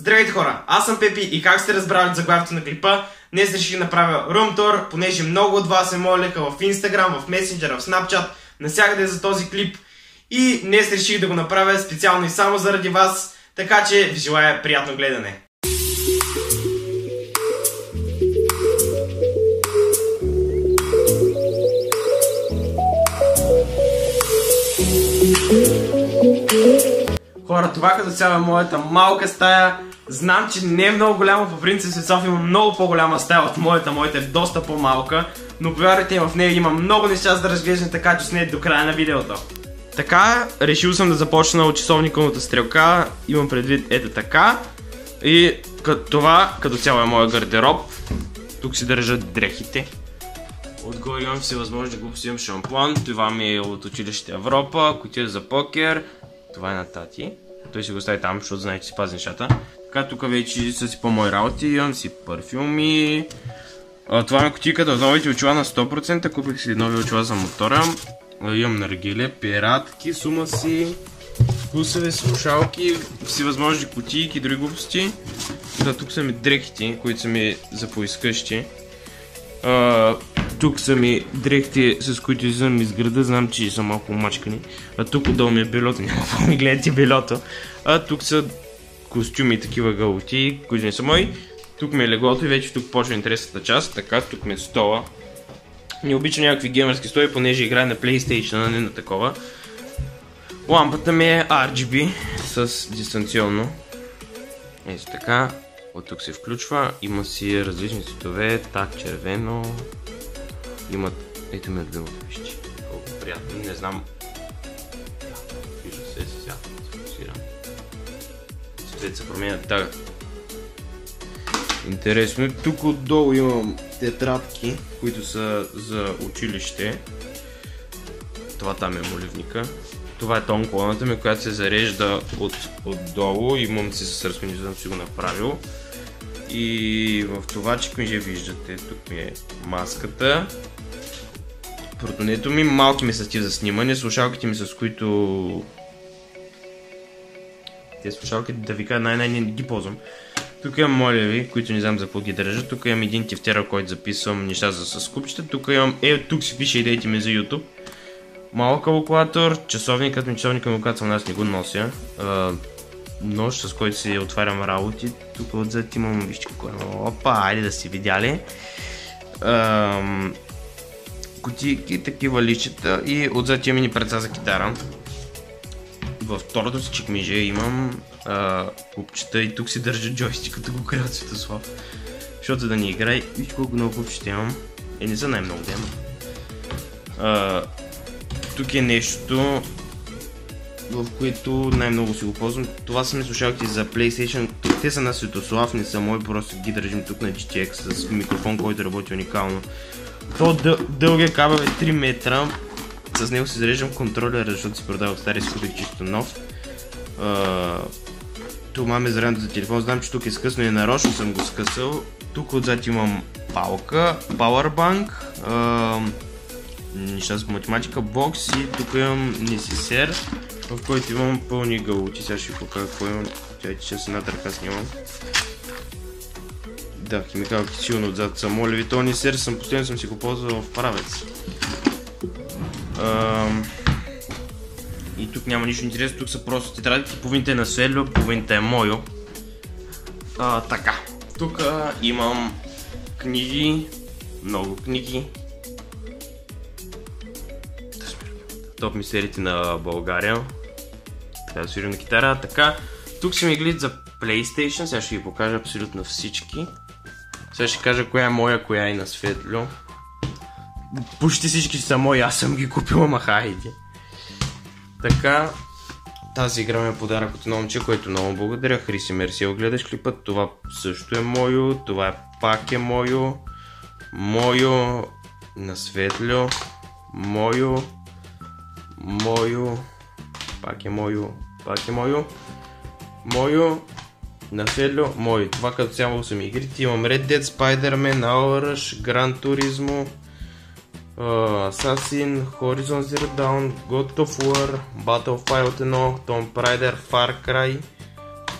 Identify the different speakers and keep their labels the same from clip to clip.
Speaker 1: Здравейте хора, аз съм Пепи и как сте разбрали от заглавието на клипа, днес реших да направя Room Tour, понеже много от вас ме молиха в Instagram, в Messenger, в Snapchat, навсякъде за този клип. И днес реших да го направя специално и само заради вас, така че ви желая приятно гледане. Хора, това като цяло е моята малка стая. Знам, че не е много голяма, по принцип в София има много по-голяма стая от моята е доста по-малка. Но повярвайте, в нея има много неща за да разглеждане, така че снете до края на видеото. Така, решил съм да започна от часовниковата стрелка, имам предвид ето така. И това като цяло е моя гардероб. Тук си държат дрехите. Отгоре имам всевъзможни глупости, имам шампуан, това ми е от училище Европа, кутия за покер. Това е на тати. Той си го остави там, защото знае, че си пази нещата. Така, тук вече са си по-мои работи, имам си парфюми. Това е кутийката от новите очила на 100%, купих си нови очила за мотора. Имам наргиле, пиратки, сума си, вкусови слушалки, всевъзможни кутийки и други глупости. Тук са ми дрехите, които са ми за поискащи. Тук са ми дрехите, с които излизам из града, знам, че са малко мачкани. Тук отдолу ми е белото, няма да ми гледате белото. Тук са костюми и такива галути, които не са мои. Тук ми е леглото и вече тук почва интересната част. Така, тук ми е стола. Не обичам някакви геймърски столи, понеже играя на PlayStation, а не на такова. Лампата ми е RGB с дистанционно. Ето така. От тук се включва. Има си различни цветове, так, червено. Има... Ето ми е любимото, вижте. Колко приятно, не знам. Вижда се сега, се фокусирам. Цветът се променят така. Интересно. Тук отдолу имам тетрадки, които са за училище. Това там е моливника. Това е тон колоната ми, която се зарежда отдолу. Имам си с разпинизъм, съм си го направил. И в това чекмедже виждате, тук ми е маската. Протонето ми, малки ми са тип за снимане, слушалките ми с които... Те слушалки, да ви кажа, най-най не ги ползвам. Тук имам молеви, които не знам за какво ги държа. Тук имам един тефтера, който записвам неща за скупчета. Тук имам, тук си пише идеите ми за YouTube. Малък калкулатор, часовникът ми, когато съм аз не го нося. Нож, с който си отварям работи. Тук отзад имам, вижте какво е. Опа, айде да си видяли. Кутийки, такива лищета и отзад имам и преца за китара. Във второто си чекмедже имам купчета и тук си държа джойстик, като го крия от Светослав. Защото да ни играе, вижте колко много купчета имам. Не са най-много да имам. Тук е нещо, в което най-много си го ползвам. Това са ми слушалки за PlayStation. Те са на Светослав, не са мои, просто ги държим тук на GTX с микрофон, който работи уникално. Дългия кабел е 3 метра. С него си зареждам контролера, защото си продавах стари, си купих чисто нов. Това ме зарядно за телефон, знам, че тук е скъсно и нарочно съм го скъсал. Тук отзад имам палка, powerbank, неща за математика, бокс и тук имам несесер, в който имам пълни галути. Сега ще ви покажа какво имам. Че с една ръка снимам. Да, химикалки силно отзад са молеви. Това несесер постоянно съм си го ползвал в правец. И тук няма нищо интересно, тук са просто тетрадки, половината е на Светло, половината е мойо. Така, тук имам книги, много книги. Топ мистерите на България. Така да свирим на китара. Така, тук си ми глед за PlayStation, сега ще ви покажа абсолютно всички. Сега ще кажа коя е моя, коя е на Светло. Почти всички са мои, аз съм ги купил, ама хайде. Така, тази игра ме подарък от едно момче, което много благодаря. Хриси, мерси, гледаш клипът. Това също е мойо, това пак е мойо. Мойо на Светло. Мойо. Мойо. Пак е мойо. Пак е мойо. Мойо. На Светло. Мойо. Това като цяло са ми игрите. Имам Red Dead, Spider-Man, Outrush, Gran Turismo, Assassin, Horizon Zero Dawn, God of War, Battlefield 1, Tomb Raider, Far Cry,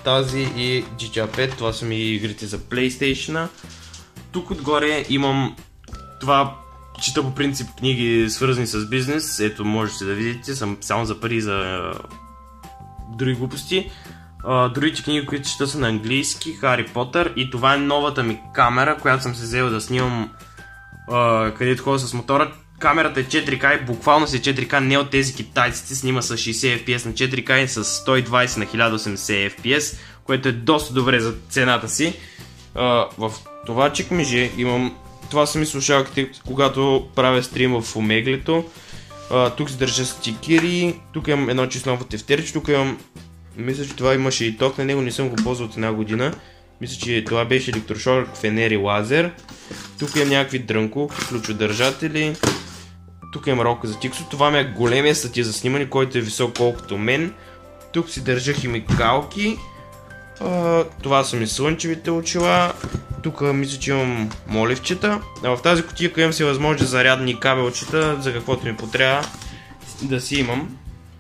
Speaker 1: тази и GTA 5, това са ми игрите за PlayStation. Тук отгоре имам това, чита по принцип книги свързани с бизнес, ето можете да видите, съм само за пари за други глупости. Другите книги, които чета са на английски, Хари Потър, и това е новата ми камера, която съм се взел да снимам където ходя с мотора. Камерата е 4K, буквално си 4K, не от тези китайците, снима с 60 FPS на 4K и с 120 на 1080 FPS, което е доста добре за цената си. В това чекмедже имам, това са ми слушалките, когато правя стрим в Омеглето. Тук се държа стикери, тук имам едно числово тефтерче, тук имам, мисля, че това имаше и ток на него, не съм го ползвал от една година. Мисля, че това беше електрошок, фенер и лазер. Тук имам някакви дрънковки, ключодържатели. Тук имам ролка за тиксо. Това ми е големия статия за снимане, който е висок колкото мен. Тук си държа химикалки. Това са ми слънчевите очила. Тук мисля, че имам моливчета. В тази кутия имам си възможност за зарядни кабелчета, за каквото ми потрябва да си имам.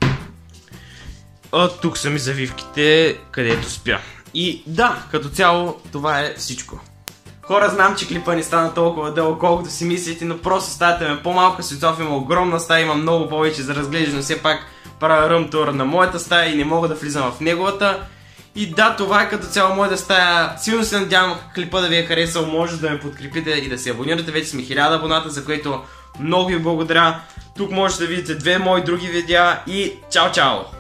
Speaker 1: Тук са ми завивките, където спя. И да, като цяло това е всичко. Хора, знам, че клипа ни стана толкова дълго, колкото си мислите, но просто стаята ми е по-малка, Светослав има огромна стая, има много повече за разглеждане, но все пак правя ръмтур на моята стая и не мога да влизам в неговата. И да, това е като цяло моята стая. Силно се надявам клипа да ви е харесал, може да ме подкрепите и да се абонирате, вече сме 1000 абоната, за което много ви благодаря. Тук можете да видите две мои други видеа и чао-чао!